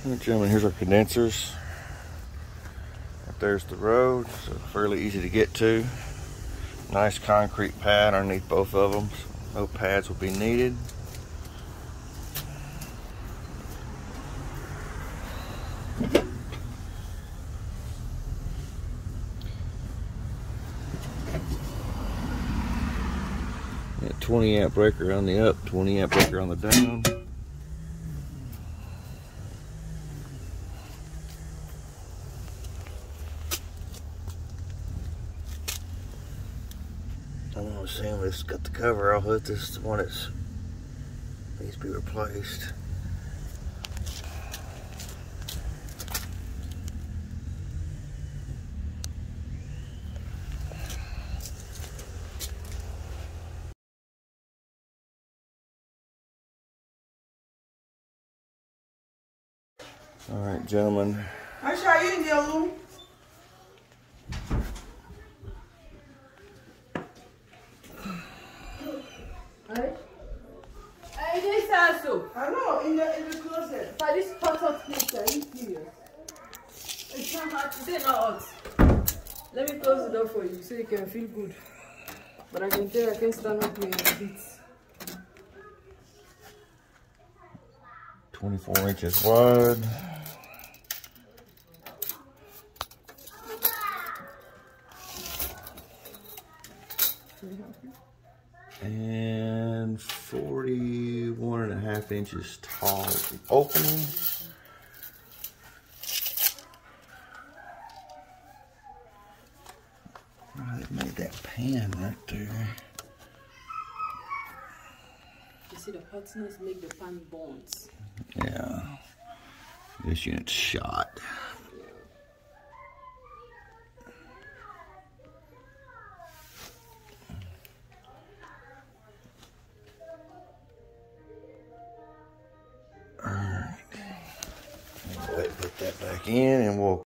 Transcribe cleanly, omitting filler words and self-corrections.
Alright, gentlemen, here's our condensers. Right there's the road, so fairly easy to get to. Nice concrete pad underneath both of them, so no pads will be needed. That 20 amp breaker on the up, 20 amp breaker on the down. I'm gonna assume it's got the cover off it. This is the one that needs to be replaced. All right, gentlemen. Aşağı in yavrum. I just also. I know, in the closet. But this hot place, are you serious? It's not hot. It's not hot. Let me close the door for you so you can feel good. But I can tell you I can't stand up here in the heat. 24 inches wide. And 41.5 inches tall is the opening. Oh, they made that pan right there. You see the hotness make the pan bounce. Yeah. This unit's shot. Alright. Go ahead and put that back in and we'll